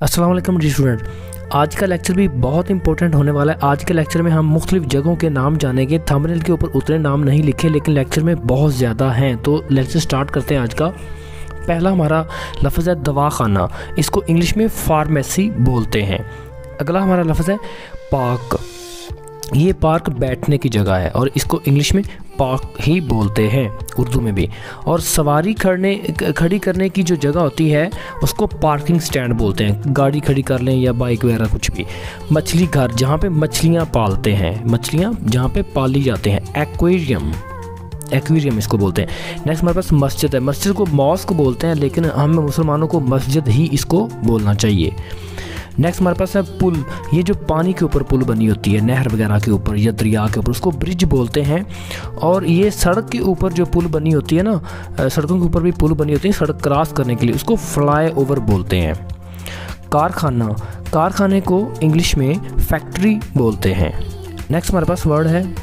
अस्सलाम वालेकुम जी स्टूडेंट। आज का लेक्चर भी बहुत इंपॉर्टेंट होने वाला है। आज के लेक्चर में हम मुख्तलिफ जगहों के नाम जानेंगे। थंबनेल के ऊपर उतने नाम नहीं लिखे, लेकिन लेक्चर में बहुत ज़्यादा हैं। तो लेक्चर स्टार्ट करते हैं आज का। पहला हमारा लफ्ज़ है दवाखाना, इसको इंग्लिश में फार्मेसी बोलते हैं। अगला हमारा लफ्ज़ है पार्क, ये पार्क बैठने की जगह है और इसको इंग्लिश में पार्क ही बोलते हैं, उर्दू में भी। और सवारी खड़ी करने की जो जगह होती है उसको पार्किंग स्टैंड बोलते हैं, गाड़ी खड़ी कर लें या बाइक वगैरह कुछ भी। मछली घर, जहाँ पे मछलियाँ पालते हैं, मछलियाँ जहाँ पे पाली जाते हैं, एक्वेरियम, एक्वेरियम इसको बोलते हैं। नेक्स्ट हमारे पास मस्जिद है, मस्जिद को मॉस्क बोलते हैं, लेकिन हम मुसलमानों को मस्जिद ही इसको बोलना चाहिए। नेक्स्ट हमारे पास है पुल, ये जो पानी के ऊपर पुल बनी होती है, नहर वगैरह के ऊपर या दरिया के ऊपर, उसको ब्रिज बोलते हैं। और ये सड़क के ऊपर जो पुल बनी होती है ना, सड़कों के ऊपर भी पुल बनी होती है सड़क क्रॉस करने के लिए, उसको फ्लाई ओवर बोलते हैं। कारखाना, कारखाने को इंग्लिश में फैक्ट्री बोलते हैं। नेक्स्ट हमारे पास वर्ड है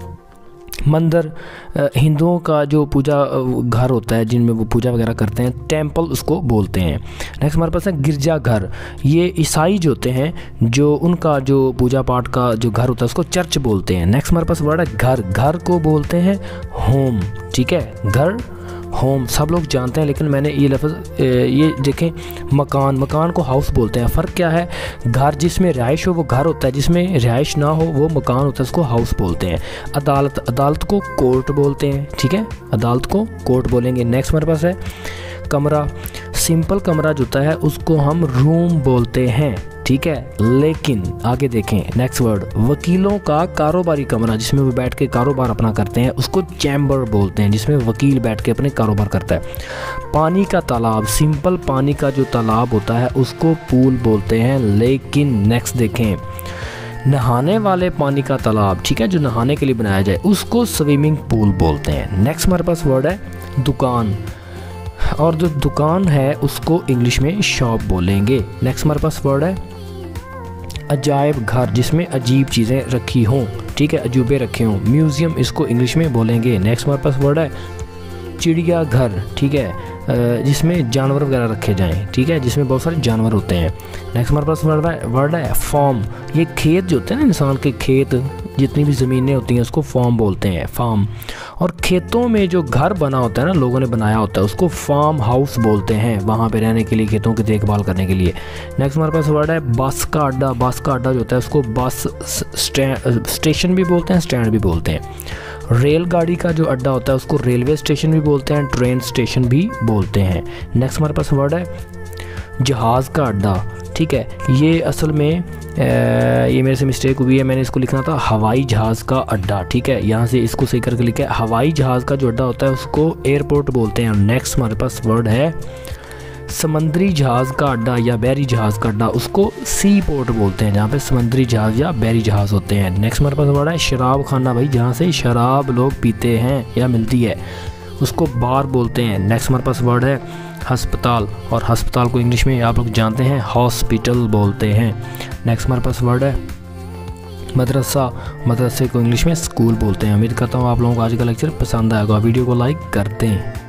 मंदिर, हिंदुओं का जो पूजा घर होता है जिनमें वो पूजा वगैरह करते हैं, टेंपल उसको बोलते हैं। नेक्स्ट हमारे पास है गिरजा घर, ये ईसाई जो होते हैं जो उनका जो पूजा पाठ का जो घर होता है उसको चर्च बोलते हैं। नेक्स्ट हमारे पास वर्ड है घर, घर को बोलते हैं होम, ठीक है, घर होम सब लोग जानते हैं, लेकिन मैंने ये लफ्ज़ ये देखें मकान, मकान को हाउस बोलते हैं। फ़र्क क्या है, घर जिसमें रिहाइश हो वो घर होता है, जिसमें रिहाइश ना हो वो मकान होता है, उसको हाउस बोलते हैं। अदालत, अदालत को कोर्ट बोलते हैं, ठीक है, अदालत को कोर्ट बोलेंगे। नेक्स्ट हमारे पास है कमरा, सिंपल कमरा जो होता है उसको हम रूम बोलते हैं, ठीक है। लेकिन आगे देखें नेक्स्ट वर्ड, वकीलों का कारोबारी कमरा जिसमें वो बैठ के कारोबार अपना करते हैं उसको चैम्बर बोलते हैं, जिसमें वकील बैठ के अपने कारोबार करता है। पानी का तालाब, सिंपल पानी का जो तालाब होता है उसको पूल बोलते हैं। लेकिन नेक्स्ट देखें, नहाने वाले पानी का तालाब, ठीक है, जो नहाने के लिए बनाया जाए उसको स्विमिंग पूल बोलते हैं। नेक्स्ट हमारे पास वर्ड है दुकान, और जो दुकान है उसको इंग्लिश में शॉप बोलेंगे। नेक्स्ट हमारे पास वर्ड है अजायब घर, जिसमें अजीब चीज़ें रखी हों, ठीक है, अजूबे रखे हों, म्यूज़ियम इसको इंग्लिश में बोलेंगे। नेक्स्ट हमारे पास वर्ड है चिड़िया घर, ठीक है, जिसमें जानवर वगैरह रखे जाएं, ठीक है, जिसमें बहुत सारे जानवर होते हैं। नेक्स्ट हमारे पास वर्ड है फार्म, ये खेत जो होते हैं ना, इंसान के खेत, जितनी भी ज़मीनें होती हैं उसको फार्म बोलते हैं, फार्म। और खेतों में जो घर बना होता है ना, लोगों ने बनाया होता है, उसको फार्म हाउस बोलते हैं, वहाँ पे रहने के लिए, खेतों की देखभाल करने के लिए। नेक्स्ट हमारे पास वर्ड है बस का अड्डा, बस का अड्डा जो होता है उसको बस स्टेशन भी बोलते हैं, स्टैंड भी बोलते हैं। रेलगाड़ी का जो अड्डा होता है उसको रेलवे स्टेशन भी बोलते हैं, ट्रेन स्टेशन भी बोलते हैं। नेक्स्ट हमारे पास वर्ड है जहाज़ का अड्डा, ठीक है, ये असल में ये मेरे से मिस्टेक हुई है, मैंने इसको लिखना था हवाई जहाज़ का अड्डा, ठीक है, यहाँ से इसको सही करके लिखा है। हवाई जहाज़ का जो अड्डा होता है उसको एयरपोर्ट बोलते हैं। नेक्स्ट हमारे पास वर्ड है समंदरी जहाज़ का अड्डा या बहरी जहाज़ का अड्डा, उसको सी पोर्ट बोलते हैं, जहाँ पे समंदरी जहाज़ या बहरी जहाज़ होते हैं। नेक्स्ट हमारे पास वर्ड है शराब खाना, भाई जहाँ से शराब लोग पीते हैं या मिलती है उसको बार बोलते हैं। नेक्स्ट हमारे पास वर्ड है अस्पताल, और अस्पताल को इंग्लिश में आप लोग जानते हैं हॉस्पिटल बोलते हैं। नेक्स्ट हमारे पास वर्ड है मदरसा, मदरसे को इंग्लिश में स्कूल बोलते हैं। उम्मीद करता हूँ आप लोगों को आज का लेक्चर पसंद आएगा, वीडियो को लाइक करते हैं।